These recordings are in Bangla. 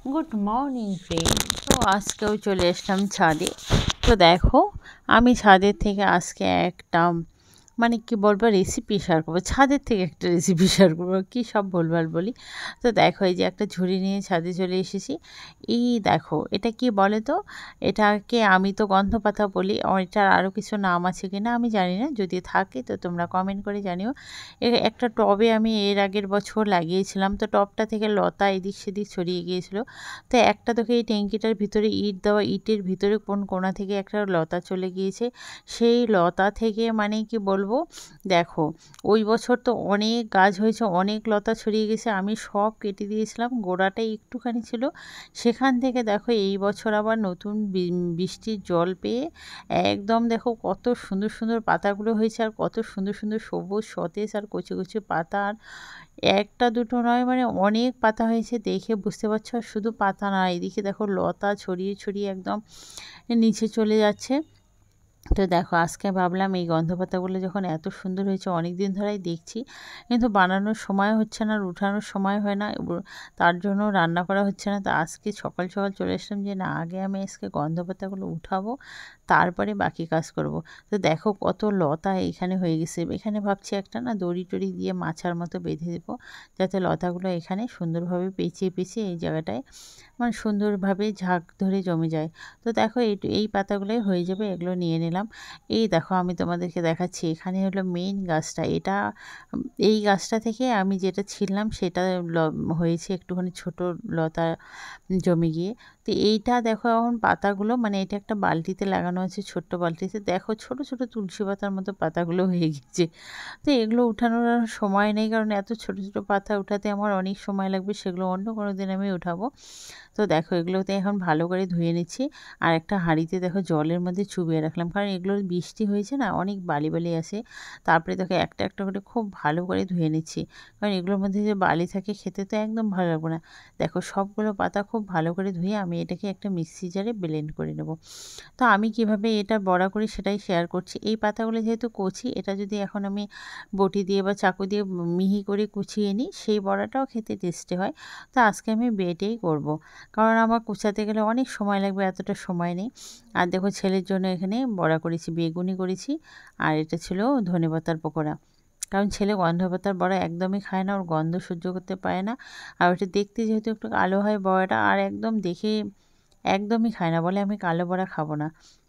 Good morning friend. তো আজকেও চলে আসলাম ছাদে। তো দেখো, আমি ছাদের থেকে আজকে একটা কি বলবো রেসিপি শেয়ার করবো। ছাদের থেকে একটা রেসিপি শেয়ার করবো, কী সব ভুলভাল বলি। তো দেখো, এই যে একটা ঝুড়ি নিয়ে ছাদে চলে এসেছি। এই দেখো, এটা কি বলে তো, এটাকে আমি তো গন্ধ পাতা বলি। এটার আরও কিছু নাম আছে কি না আমি জানি না, যদি থাকে তো তোমরা কমেন্ট করে জানিও। একটা টবে আমি এর আগের বছর লাগিয়েছিলাম, তো টবটা থেকে লতা এদিক সেদিক ছড়িয়ে গিয়েছিল। তো একটা তোকে এই ট্যাঙ্কিটার ভিতরে ইট দেওয়া, ইটের ভিতরে কোন কোণা থেকে একটা লতা চলে গিয়েছে। সেই লতা থেকে কি বলবো, দেখো ওই বছর তো অনেক গাছ হয়েছে, অনেক লতা ছড়িয়ে গেছে, আমি সব কেটে দিয়েছিলাম, গোড়াটাই একটুখানি ছিল। সেখান থেকে দেখো এই বছর আবার নতুন বৃষ্টির জল পেয়ে একদম দেখো কত সুন্দর সুন্দর পাতাগুলো হয়েছে, আর কত সুন্দর সুন্দর সবুজ সতেজ আর কচি কচি পাতা। আর একটা দুটো নয়, অনেক পাতা হয়েছে, দেখে বুঝতে পারছো। আর শুধু পাতা না, এদিকে দেখো লতা ছড়িয়ে ছড়িয়ে একদম নিচে চলে যাচ্ছে। তো দেখো, আজকে ভাবলাম এই গন্ধ পাতাগুলো যখন এত সুন্দর হয়েছে, অনেক দিন ধরেই দেখছি, কিন্তু বানানোর সময় হচ্ছে না, আর উঠানোর সময় হয় না, তার জন্য রান্না করা হচ্ছে না। তো আজকে সকাল সকাল চলে আসলাম যে না, আগে আমি আজকে গন্ধ পাতাগুলো উঠাবো, তারপরে বাকি কাজ করব। তো দেখো কত লতা এখানে হয়ে গেছে। এখানে ভাবছি একটা না দড়ি টড়ি দিয়ে মাছার মতো বেঁধে দেবো, যাতে লতাগুলো এখানে সুন্দরভাবে পেঁচিয়ে পেঁচিয়ে এই জায়গাটায় সুন্দরভাবে ঝাঁক ধরে জমে যায়। তো দেখো এই পাতাগুলোই হয়ে যাবে, এগুলো নিয়ে নিলাম। এই দেখো, আমি তোমাদেরকে দেখাচ্ছি, এখানে হলো মেইন গাছটা। এটা এই গাছটা থেকে আমি যেটা ছিললাম সেটা হয়েছে একটুখানি ছোট লতা জমে গিয়ে। তো এইটা দেখো এখন পাতাগুলো, এটা একটা বালতিতে লাগানো আছে, ছোট্ট বালতিতে, দেখো ছোট ছোট তুলসী পাতার মতো পাতাগুলো হয়ে গেছে। তো এগুলো উঠানোর আর সময় নেই, কারণ এত ছোট ছোট পাতা উঠাতে আমার অনেক সময় লাগবে, সেগুলো অন্য কোনো দিন আমি উঠাবো। তো দেখো, এগুলোতে এখন ভালো করে ধুয়ে নিচ্ছি। আর একটা হাঁড়িতে দেখো জলের মধ্যে চুবিয়ে রাখলাম, কারণ এগুলোর বৃষ্টি হয়েছে না, অনেক বালি বালি আছে। তারপরে দেখো একটা একটা করে খুব ভালো করে ধুয়ে নিচ্ছি, কারণ এগুলোর মধ্যে যে বালি থাকে খেতে তো একদম ভালো লাগবে না। দেখো সবগুলো পাতা খুব ভালো করে ধুয়ে আমি এটাকে একটা মিক্সি জারে ব্লেন্ড করে নেব। তো আমি কিভাবে এটা বড়া করি সেটাই শেয়ার করছি। এই পাতাগুলো যেহেতু কচি, এটা যদি এখন আমি বটি দিয়ে বা চাকু দিয়ে মিহি করে কুচিয়ে নিই, সেই বড়াটাও খেতে টেস্টি হয়। তো আজকে আমি বেটেই করব, কারণ আমার কুচাতে গেলে অনেক সময় লাগবে, এতটা সময় নেই। আর দেখো, ছেলের জন্য এখানে বড়া করেছি, বেগুনি করেছি, আর এটা ছিল ধনেপাতার পকোড়া। কারণ ছেলে গন্ধ পাতার বড়া একদমই খায় না, ওর গন্ধ সহ্য করতে পারে না। আর ওটা দেখতে যেহেতু একটু কালো হয় বড়াটা, আর একদম দেখে একদমই খায় না, বলে আমি কালো বড়া খাবো না।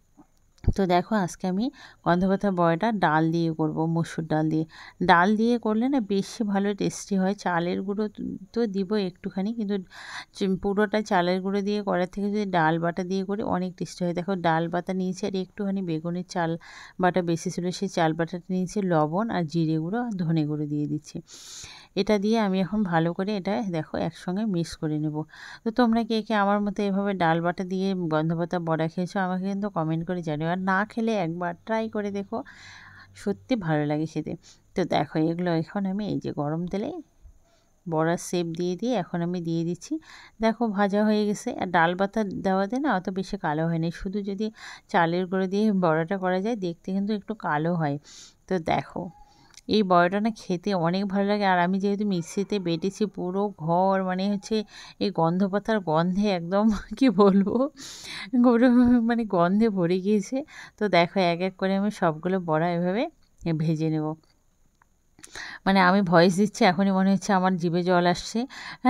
তো দেখো, আজকে আমি গন্ধ পাতার বড়াটা ডাল দিয়ে করব, মসুর ডাল দিয়ে। ডাল দিয়ে করলে না বেশি ভালো টেস্টি হয়। চালের গুঁড়ো তো দিব একটুখানি, কিন্তু পুরোটা চালের গুঁড়ো দিয়ে করার থেকে যদি ডাল বাটা দিয়ে করি অনেক টেস্টি হয়। দেখো, ডাল বাটা নিয়েছি, আর একটুখানি বেগুনের চাল বাটা বেশি ছিল, সেই চাল বাটাটা নিয়েছি, লবণ আর জিরে গুঁড়ো আর ধনে গুঁড়ো দিয়ে দিচ্ছি। এটা দিয়ে আমি এখন ভালো করে এটা দেখো একসঙ্গে মিক্স করে নেব। তো তোমরা কে কে আমার মতো এভাবে ডাল বাটা দিয়ে গন্ধপাতা বড়া খেয়েছো, আমাকে কিন্তু কমেন্ট করে জানিও। আর না খেলে একবার ট্রাই করে দেখো, সত্যি ভালো লাগে খেতে। তো দেখো, এগুলো এখন আমি এই যে গরম তেলে বড়ার শেপ দিয়ে দিয়ে এখন আমি দিয়ে দিচ্ছি। দেখো ভাজা হয়ে গেছে। আর ডাল বাটা দেওয়াতে না অত বেশি কালো হয়নি, শুধু যদি চালের গুঁড়ো দিয়ে বড়াটা করা যায় দেখতে কিন্তু একটু কালো হয়। তো দেখো, এই বড়াটা না খেতে অনেক ভালো লাগে। আর আমি যেহেতু মিক্সিতে বেটেছি, পুরো ঘর এই গন্ধ পাতার গন্ধে একদম কি বলবো, পুরো গন্ধে ভরে গিয়েছে। তো দেখো, এক এক করে আমি সবগুলো বড়া এভাবে ভেজে নেব। আমি ভয়েস দিচ্ছি, এখনই মনে হচ্ছে আমার জিভে জল আসছে,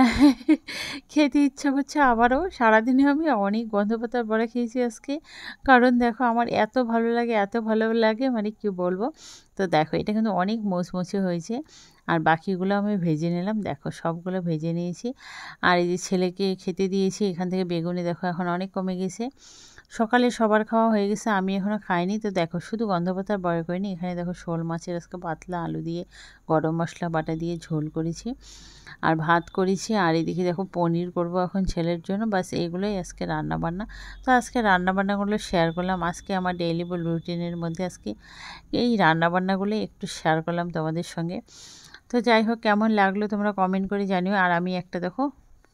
খেতে ইচ্ছা করছে আবারও। সারাদিনে আমি অনেক গন্ধ পাতার বড়া খেয়েছি আজকে, কারণ দেখো আমার এত ভালো লাগে, এত ভালো লাগে, কি বলবো। তো দেখো, এটা কিন্তু অনেক মুচমুচে হয়েছে। আর বাকিগুলো আমি ভেজে নিলাম, দেখো সবগুলো ভেজে নিয়েছি। আর এই যে ছেলেকে খেতে দিয়েছি, এখান থেকে বেগুনি দেখো এখন অনেক কমে গেছে। সকালে সবার খাওয়া হয়ে গেছে, আমি এখনও খাইনি। তো দেখো, শুধু গন্ধ পাতার বড়া করিনি, এখানে দেখো শোল মাছের আজকে পাতলা আলু দিয়ে গরম মশলা বাটা দিয়ে ঝোল করেছি, আর ভাত করেছি। আর এদিকে দেখো পনির করব এখন ছেলের জন্য, বাস এগুলোই আজকে রান্না বান্না। তো আজকে রান্না বান্নাগুলো শেয়ার করলাম, আজকে আমার ডেইলি রুটিনের মধ্যে আজকে এই রান্না বান্নাগুলোই একটু শেয়ার করলাম তোমাদের সঙ্গে। তো যাই হোক, কেমন লাগলো তোমরা কমেন্ট করে জানিও। আর আমি একটা দেখো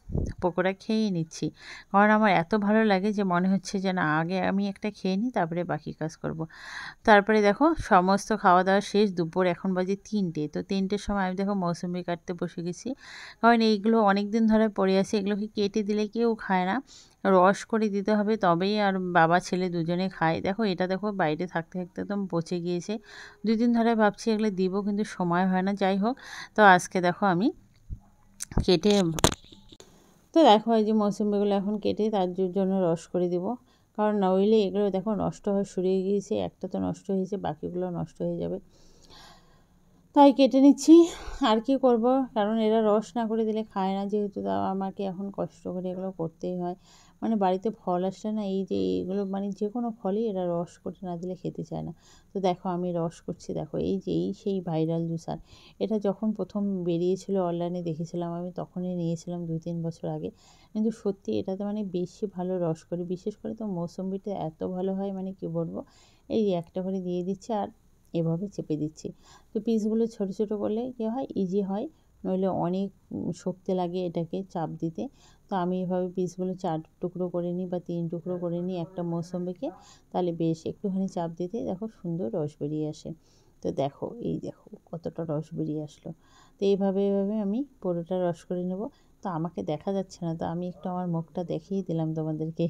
পকোড়া খেয়েই নিচ্ছি, কারণ আমার এত ভালো লাগে যে মনে হচ্ছে যে না, আগে আমি একটা খেয়ে নিই, তারপরে বাকি কাজ করব। তারপরে দেখো সমস্ত খাওয়া দাওয়া শেষ, দুপুর এখন বাজে 3টে। তো 3টের সময় আমি দেখো মৌসুমি কাটতে বসে গেছি, কারণ এইগুলো অনেক দিন ধরে পড়ে আছে, এগুলোকে কেটে দিলে কেউ খায় না, রস করে দিতে হবে, তবেই আর বাবা ছেলে দুজনে খায়। দেখো এটা দেখো বাইরে থাকতে থাকতে একদম পচে গিয়েছে, 2 দিন ধরে ভাবছি এগুলো দিব, কিন্তু সময় হয় না। যাই হোক, তো আজকে দেখো আমি কেটে, তো দেখো এই যে মৌসুমিগুলো এখন কেটে তার জন্য রস করে দিব, কারণ নইলে এগুলো দেখো নষ্ট হয়ে শুরিয়ে গিয়েছে, একটা তো নষ্ট হয়েছে, বাকিগুলো নষ্ট হয়ে যাবে, তাই কেটে নিচ্ছি। আর কি করব, কারণ এরা রস না করে দিলে খায় না, যেহেতু তা আমাকে এখন কষ্ট করে এগুলো করতেই হয়। মানে বাড়িতে ফল আসলে না, এই যে এগুলো মানে যে কোনো ফলই এরা রস করে না দিলে খেতে চায় না। তো দেখো আমি রস করছি, দেখো এই যে এই সেই ভাইরাল জুসার, এটা যখন প্রথম বেরিয়েছিল অনলাইনে দেখেছিলাম আমি, তখনই নিয়েছিলাম 2-3 বছর আগে। কিন্তু সত্যি এটাতে মানে বেশি ভালো রস করে, বিশেষ করে তো মৌসুম্বিটা এত ভালো হয়, মানে কি বলবো। এই একটা করে দিয়ে দিচ্ছি আর এভাবে চেপে দিচ্ছি। তো পিসগুলো ছোট ছোট করলে কী হয়, ইজি হয়, নইলে অনেক শক্তি লাগে এটাকে চাপ দিতে। তো আমি এভাবে পিসগুলো 4 টুকরো করে নিই বা 3 টুকরো করে নিই একটা মৌসুম্বিকে, তাহলে বেশ একটুখানি চাপ দিতে দেখো সুন্দর রস বেরিয়ে আসে। তো দেখো এই দেখো কতটা রস বেরিয়ে আসলো। তো এইভাবে আমি পুরোটা রস করে নেব। তো আমাকে দেখা যাচ্ছে না, তো আমি একটু আমার মুখটা দেখিয়ে দিলাম তোমাদেরকে।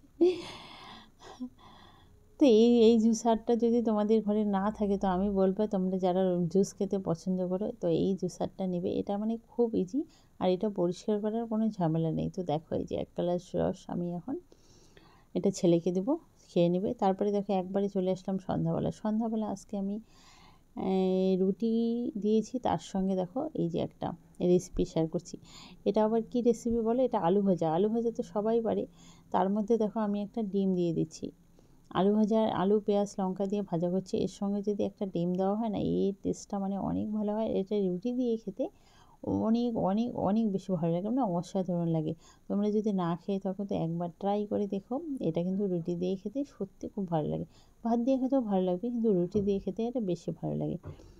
তো এই জুসারটা যদি তোমাদের ঘরে না থাকে, তো আমি বলবো তোমরা যারা জুস খেতে পছন্দ করো, তো এই জুসারটা নেবে। এটা মানে খুব ইজি, আর এটা পরিষ্কার করার কোনো ঝামেলা নেই। তো দেখো এই যে 1 গ্লাস রস আমি এখন এটা ছেলেকে দেবো, খেয়ে নেবে। তারপরে দেখো একবারে চলে আসলাম সন্ধ্যাবেলা। সন্ধ্যাবেলা আজকে আমি রুটি দিয়েছি, তার সঙ্গে দেখো এই যে একটা রেসিপি শেয়ার করছি। এটা আবার কি রেসিপি বলে, এটা আলু ভাজা। আলু ভাজা তো সবাই পারে, তার মধ্যে দেখো আমি একটা ডিম দিয়ে দিচ্ছি। আলু ভাজা, আলু পেঁয়াজ লঙ্কা দিয়ে ভাজা করছি, এর সঙ্গে যদি একটা ডিম দেওয়া হয় না, এই টেস্টটা মানে অনেক ভালো হয়। এটা রুটি দিয়ে খেতে অনেক অনেক অনেক বেশি ভালো লাগে, মানে অসাধারণ লাগে। তোমরা যদি না খেয়ে থাকো তো একবার ট্রাই করে দেখো, এটা কিন্তু রুটি দিয়ে খেতে সত্যি খুব ভালো লাগে। ভাত দিয়ে খেতেও ভালো লাগবে, কিন্তু রুটি দিয়ে খেতে এটা বেশি ভালো লাগে।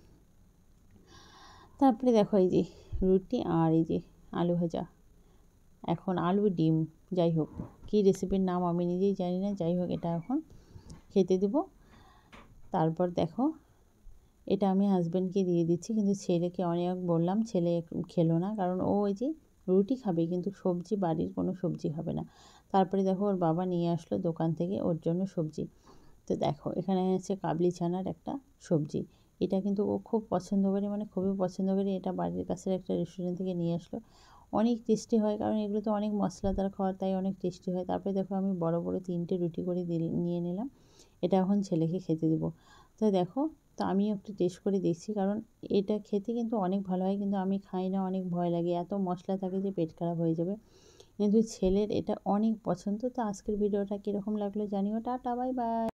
তারপরে দেখো এই যে রুটি আর এই যে আলু ভাজা, এখন আলু ডিম, যাই হোক কী রেসিপির নাম আমি নিজেই জানি না, যাই হোক এটা এখন খেতে দেবো। তারপর দেখো এটা আমি হাজব্যান্ডকে দিয়ে দিচ্ছি, কিন্তু ছেলেকে অনেক বললাম, ছেলে খেলো না, কারণ ও ওই যে রুটি খাবে, কিন্তু সবজি বাড়ির কোনো সবজি খাবে না। তারপরে দেখো ওর বাবা নিয়ে আসলো দোকান থেকে ওর জন্য সবজি। তো দেখো এখানে আছে কাবলি চানার একটা সবজি, এটা কিন্তু ও খুব পছন্দ করে, মানে খুবই পছন্দ করে। এটা বাড়ির কাছের একটা রেস্টুরেন্ট থেকে নিয়ে আসলো, অনেক টেস্টি হয়, কারণ এগুলো তো অনেক মশলাদার খাবার, তাই অনেক টেস্টি হয়। তারপরে দেখো আমি বড় বড় 3টে রুটি করে নিয়ে নিলাম, এটা এখন ছেলেকে খেতে দেবো। তো দেখো, তো আমিও একটু টেস্ট করে দেখছি, কারণ এটা খেতে কিন্তু অনেক ভালো হয়, কিন্তু আমি খাই না, অনেক ভয় লাগে, এত মশলা থাকে যে পেট খারাপ হয়ে যাবে। কিন্তু ছেলের এটা অনেক পছন্দ। তো আজকের ভিডিওটা কীরকম লাগলো জানিও। টাটা, বাই বাই।